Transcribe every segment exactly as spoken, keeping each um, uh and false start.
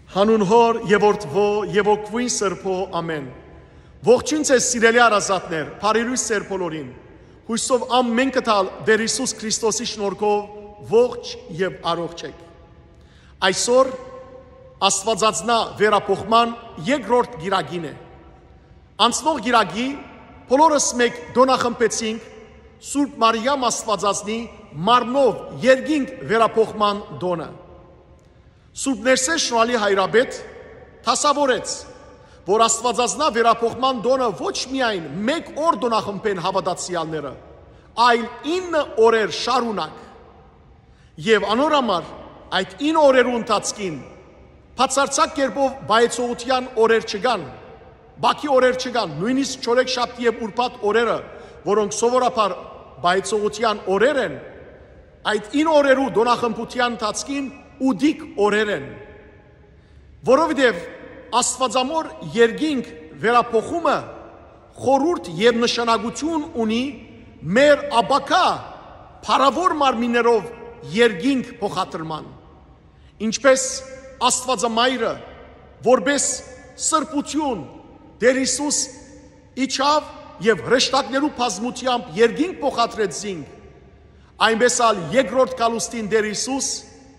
Հանուն Հոր եւ Որդվո եւ Օգնույն Սրբո ամեն։ Ողջույն ձեզ սիրելի առազատներ, բարելույս ձեր բոլորին։ Հույսով ամեն կտալ Տեր Հիսուս Քրիստոսի շնորհքով ողջ եւ առողջ եք։ Այսօր Աստվածածնա վերապոխման երկրորդ գիրագին է։ Անցնող գիրագի բոլորս մեկ դոնախմբեցինք Սուրբ Մարիամ Աստվածածնի մարմնով երկինք վերապոխման դոնը։ Սուրբ Ներսես Շնորհալի Հայրաբեդ թասավորեց, որ Աստվածածնա վերապոխման դոնը ոչ միայն մեկ օր դոնախմբեն հավատացյալները, այլ ինը օրեր շարունակ։ Եվ անորամար այդ ինը օրերու ընթացքին բացարձակ կերպով բայեցողության օրեր չկան, բաքի օրեր չկան, նույնիսկ չորեքշաբթի եւ ուրբաթ օրերը, որոնք սովորաբար բայեցողության օրեր են, այդ ինը օրերու դոնախմբության ընթացքին ուդիկ օրեր են, որովհետև Աստվածամոր երկինք վերապոխումը խորուրդ եւ նշանակություն ունի մեր աբակա փառավոր մարմիններով երկինք փոխադրման, ինչպես Աստվածամայրը որպես սրբություն Տեր Հիսուս իջավ եւ հրեշտակներու բազմությամբ երկինք փոխադրեց զինք, այնպես ալ երկրորդ կալուստին Տեր Հիսուս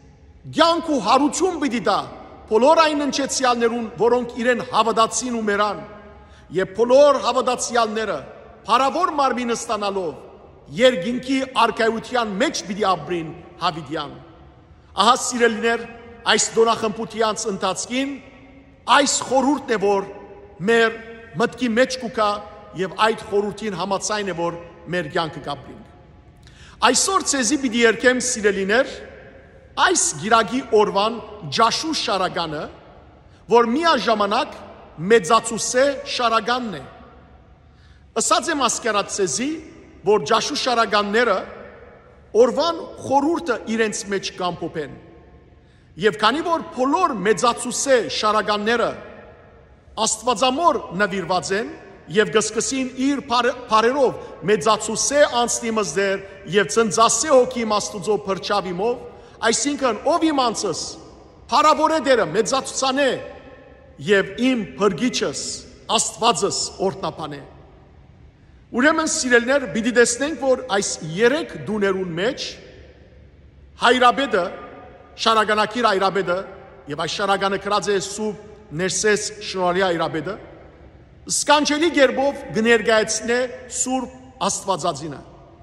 Գյանք ու հարություն պիտի տա բոլոր այն ընչեցյալներուն, որոնք իրեն հավատացին ու մերան, եւ բոլոր հավատացյալները փառավոր մարմինը ստանալով երկինքի արկայության մեջ պիտի ապրին հավիտյան։ Ահա սիրելիներ, այս դոնախմբությանց ընթացքին այս խորհուրդն է, որ մեր մտքի մեջ կուկա եւ այդ խորհրդին համաձայն է, որ մեր կյանքը կապրինք։ Այսօր ցեզի պիտի երկեմ սիրելիներ այս գիրագի օրվան ջաշու շարագանը, որ միաժամանակ մեծացուսե շարագանն է։ Ըսած եմ ասկերացեզի, որ ջաշու շարագանները օրվան խորուրդը իրենց մեջ կամփոփեն։ Եվ քանի որ բոլոր մեծացուսե շարագանները Աստվածամոր նվիրված են եւ գսկսին իր բարերով մեծացուսե անցնիմզեր եւ ծնծասե հոգի Աստուծո փրչավիմով, այսինքն ով իմ անձս, փառավոր է Տերը, մեծացուցան է եւ իմ փրկիչս, Աստվածս օրհնապան է։ Ուրեմն սիրելիներ, պիտի տեսնենք, որ այս երեք դուներուն մեջ Հայրաբեդը, շարագանակիր Հայրաբեդը եւ այս շարագանը գրած է Սուրբ Ներսես Շնորհալի Հայրաբեդը, սկանջելի գերբով գներգայացնե Սուրբ Աստվածածինը։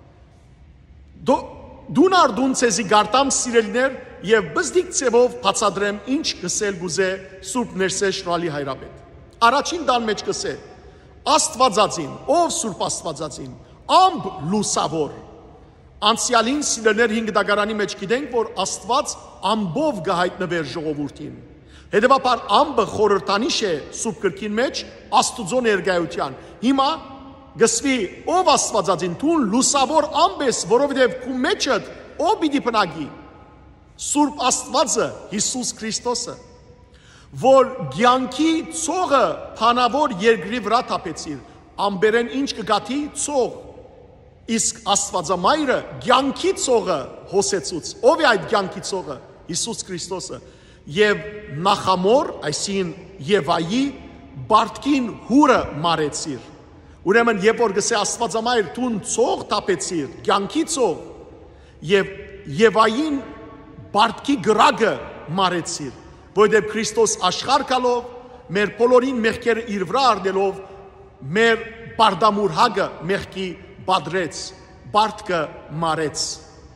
Դուն արդուն ցեզի գարտամ սիրելիներ եւ բզդիկ ցևով բացադրեմ ինչ կսել գուզե Սուրբ Ներսես Շնորհալի Հայրաբեդ։ Առաջին դան մեջ կսե Աստվածածին, ով Սուրբ Աստվածածին, ամբ լուսավոր։ Անցյալին սիրելիներ հինգ դագարանի մեջ գիտենք, որ Աստված ամբով գահիտնվեր ժողովրդին։ Հետևաբար ամբը խորհրդանիշ է Սուրբ գրքին մեջ Աստուծո ներկայության։ Հիմա գսվի ով Աստվածածին, թուն լուսավոր ամբես, որովհետև քու մեջդ ով պիտի բնակի, Սուրբ Աստվածը Հիսուս Քրիստոսը, որ կյանքի ցողը փանավոր երկրի վրա թափեցիր, ամբերեն ինչ կգաթի ցող, իսկ Աստվածամայրը կյանքի ցողը հոսեցուց, ով է այդ կյանքի ցողը, Հիսուս Քրիստոսը, եւ նախամոր, այսին Եվայի բարդքին հուրը մարեցիր։ Ուրեմն երբ որ գսե Աստվածամայր տուն ցող տապեցիր, կյանքի ցող, եւ Եվային բարդքի գրագը մարեցիր, որովհետեւ Քրիստոս աշխարհ գալով, մեր բոլորին մեղքերը իր վրա առնելով, մեր բարդամուր հագը մեղքի բադրեց, բարդքը մարեց։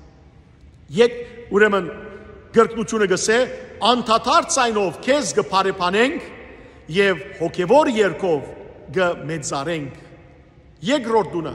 Եկ ուրեմն գրկնությունը գսե անդադար ցայնով քեզ կփարեփանենք եւ հոգեվոր երկով կմեծարենք։ Երկրորդ դունը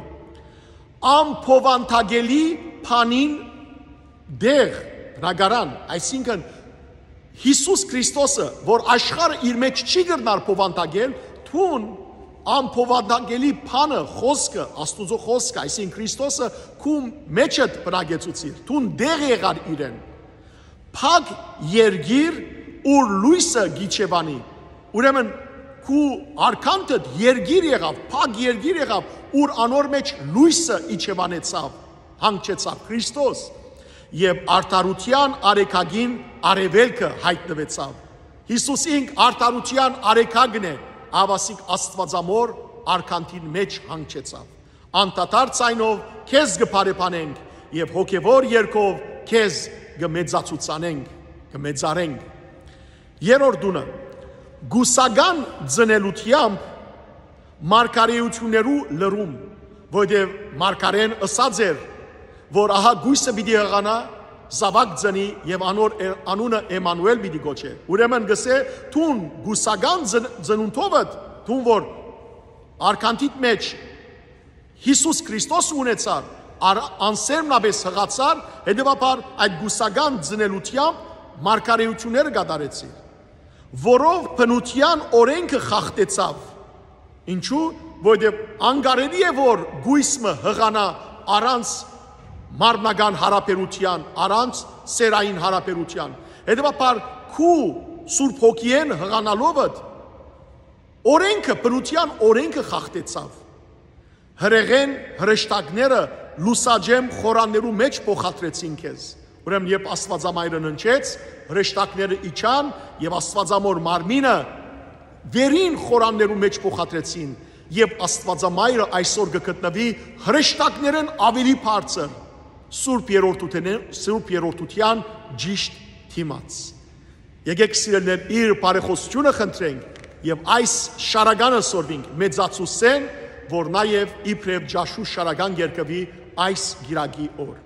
ամփովանտագելի փանին դեղ ռագարան, այսինքն Հիսուս Քրիստոսը, որ աշխարհը իր մեջ չի գրնար փովանտագել, թուն ամփովանտագելի փանը խոսքը, Աստուծո խոսքը, այսինքն Քրիստոսը քու մեջդ բրագեցուցիր, թուն դեղ եղար իրեն։ Փակ երգիր ուր լույսը գիչևանի, ուրեմն քու արքանտդ երգիր եղավ, փակ երգիր եղավ, ուր անոր մեջ լույսը իջևանեցավ, հանգչեցավ Քրիստոս, եւ արդարության արեքագին արևելքը հայտնվեցավ, Հիսուս ինք արդարության արեքագն է, ավասիկ Աստվածամոր արքանտին մեջ հանգչեցավ։ Անդադար ցայնով քեզ գփարեփանենք եւ հոգեվոր երկով քեզ գմեծացուցանենք, գմեծարենք։ Երրորդ դունը գուսական ձնելությամբ մարգարեություններու լրում, որտեղ մարգարեն ըսած էր, որ ահա գույսը պիտի եղանա, զավակ ձնի եւ անոր անունը Էմանուել պիտի գոչե։ Ուրեմն գսե թուն գուսական ձնունթովը, թուն որ արքանտիտ մեջ Հիսուս Քրիստոս ունեցար, անսերմնաբես հղացար, հետևաբար այդ գուսական ձնելությամբ մարգարեությունները կատարեցին, որով բնության օրենքը խախտեցավ։ Ինչու՞, որտեղ անկարելի է որ գույսը հղանա առանց մարմնական հարաբերության, առանց սերային հարաբերության։ Հետևաբար քու Սուրբ Հոգիեն հղանալով օրենքը, բնության օրենքը խախտեցավ։ Հրեղեն հրեշտակները լուսաջեմ խորաններու մեջ փոխադրեցին քեզ։ Ուրեմն երբ Աստվածամայրը ննչեց, հրեշտակները իջան եւ Աստվածամոր մարմինը վերին խորաններու մեջ փոխադրեցին եւ Աստվածամայրը այսօր կգտնվի հրեշտակներն ավելի բարձր Սուրբ Երրորդության երրորդության ճիշտ թիմաց։ Եկեք սիրելիներ իր բարեխոսությունը խնդրենք եւ այս շարականը սորվենք մեծացուսեն, որ նաեւ իբրև ջաշու շարական երկվի այս գիրագի օր։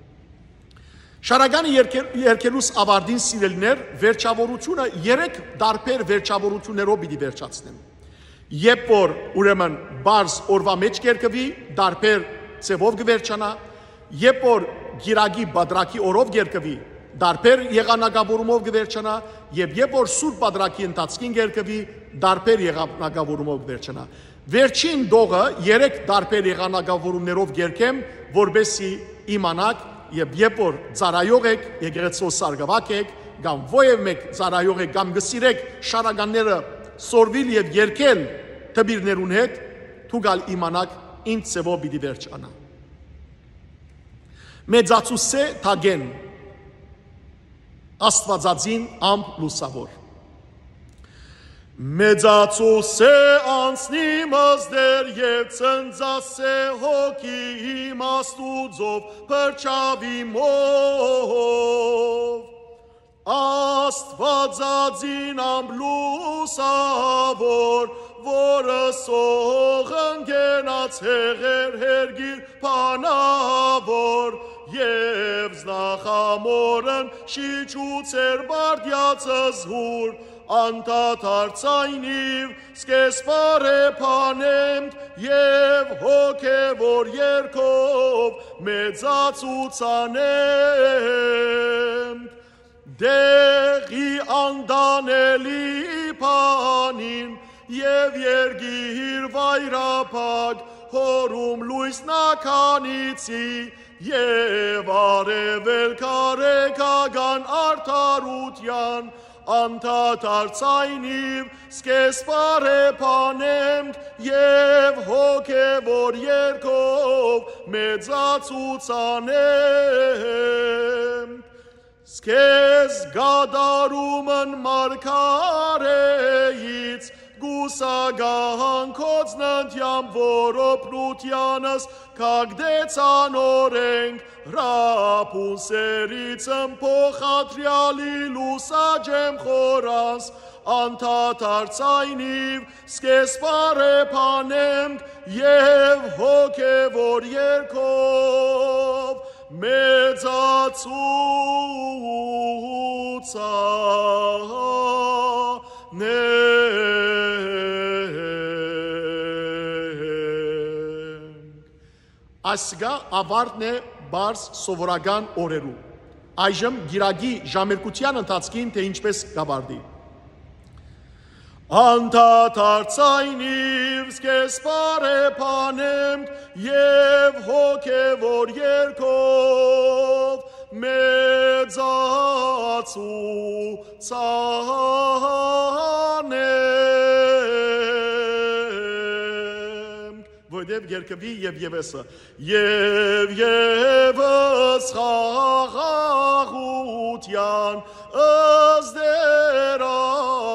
Շարականը երկելուս ավարտին սիրելիներ, վերջավորությունը երեք դարբեր վերջավորություններով պիտի վերջացնեմ։ Երբ որ ուրեմն բարձ օրվա մեջ երկվի, դարբեր ծևով կվերջանա, երբ որ գիրագի բադրակի օրով երկվի, դարբեր եղանակավորումով կվերջանա, եւ երբ որ սուրբ բադրակի ընթացքին երկվի, դարբեր եղանակավորումով կվերջանա։ Վերջին դողը երեք դարբեր եղանակավորումներով երկեմ, որբեսի իմանաք եւ երբ որ ծարայող եք, եկեղեցու սարգսակ եք, կամ ովև մեկ ծարայող եք, կամ գսիրեք շարականները սորվիլ եւ երկել տբիրներուն հետ, թուգալ իմանաք ինչ ծևով պիտի վերջանա։ Մեծացուսե թագեն Աստվածածին ամփ լուսավոր։ Մեծացուսե անցնի մազդեր եւ ծնծասե հոգի իմաստուծով փրչավի մով Աստվածածին ամփ լուսավոր որը սողն գենաց հեղեր հերգիր փանավոր եւ զնախամորն շիչուցեր բարդյացը զհուր անդադար ցայնիվ սկեսպարե փանեմդ եւ հոգեվոր երկով մեծացուցանեմդ դեղի անդանելի փանին եւ երգիր վայրապակ հորում լույսնականիցի եւ արևել կարեկական արդարության անդադար ցայնիվ սկեսպարե փանեմք եւ հոգեվոր երկով մեծացուցանեմք սկես գադարումն մարգարեից գուսագահան կոցնընդյամ որոպրությանս կագդեցան օրենք ռապուն սերիցն փոխադրյալի լուսաջեմ խորանս անդադար ցայնիվ սկեսպարե փանեմք եւ հոգեվոր երկով մեծացուցանենք։ Այսգա ավարտն է բարձ սովորական օրերու։ Այժմ գիրագի ժամերկության ընթացքին թե ինչպես կավարտի։ Անդադար ցայնիվ սկեսպարե փանեմք եւ հոգեվոր երկով մեծացուցանենք որտեւ երկվի եւ եւեսը եւ եւս խաղաղության ըստ դերա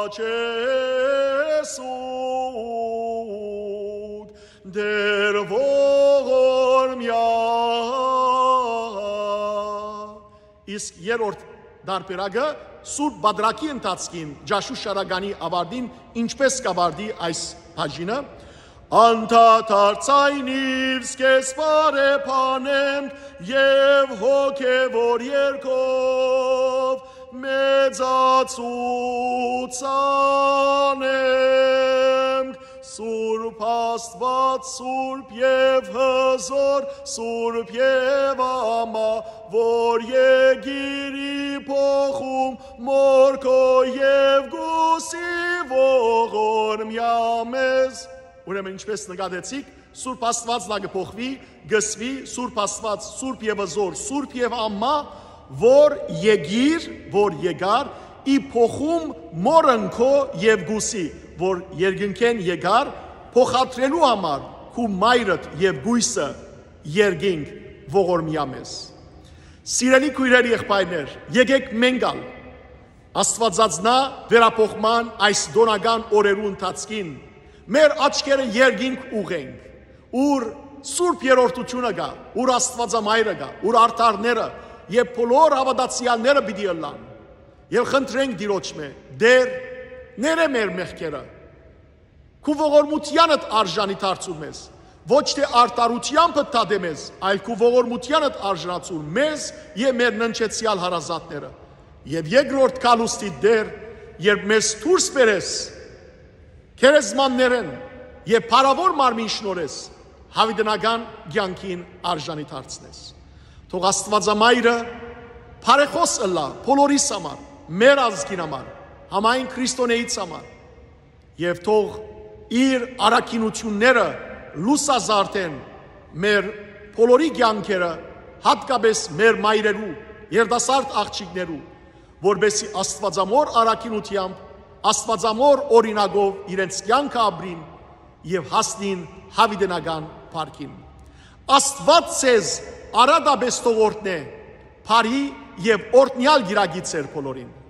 չեսուկ դեր ողորմյա իսկ երրորդ դարբերակը Սուրբ Բադրակի ընթացքին Ջաշու շարագանի ավարտին ինչպես կավարտի այս բաժինը Անդադար ցայնիվ սկես բարեփանենք եւ հոգեվոր երկով մեծացուցանենք Սուրբ Աստված Սուրբ եւ հզոր Սուրբ եւ ամա որ եկիրի փոխում մորքո եւ գուսի ողորմյա մեզ Ուրեմն ինչպես նկատեցիք Սուրբ Աստված նա կփոխվի գսվի Սուրբ Աստված Սուրբ եւ հզոր Սուրբ եւ ամա որ եկիր որ եկար ի փոխում մորընքո եւ գուսի որ երկնքեն եկար փոխադրելու համար քու մայրդ եւ գույսը երկինք ողորմյա մեզ Սիրելի քույրեր եղբայրներ եկեք մենք ալ Աստվածածնա վերափոխման այս դոնական օրերու ընթացքին մեր աչքերը երկինք ուղենք ուր սուրբ երրորդությունը գա ուր Աստվածամայրը գա ուր արդարները եւ բոլոր հավատացյալները պիտի ըլլան եւ խնդրենք Տիրոջմե դեր ները մեր մեղքերը քու ողորմությանդ արժանի դարձու մեզ ոչ թե արտարությամբ դադեմես այլ քու ողորմությանդ արժանացու մեզ եւ մեր ննչեցյալ հարազատները եւ երկրորդ կալուստի դեր երբ մեզ դուրս բերես քերեզմաններեն եւ փարավոր մարմին շնորհես հավիտենական կյանքին արժանի դարձնես թող Աստվածամայրը բարեխոս ըլլա բոլորիս համար մեր ազգին համար համայն քրիստոնեից համար եւ թող իր արաքինությունները լուսազարդեն մեր բոլորի կյանքերը հատկապես մեր մայրերու երդասարդ աղջիկներու որբեսի Աստվածամոր արաքինությամբ Աստվածամոր օրինագով իրենց կյանքը ապրին եւ հասնին հավիտենական փառքին Աստված ցեզ արադաբես թողորտնե բարի եւ օրտնյալ գիրագիցեր բոլորին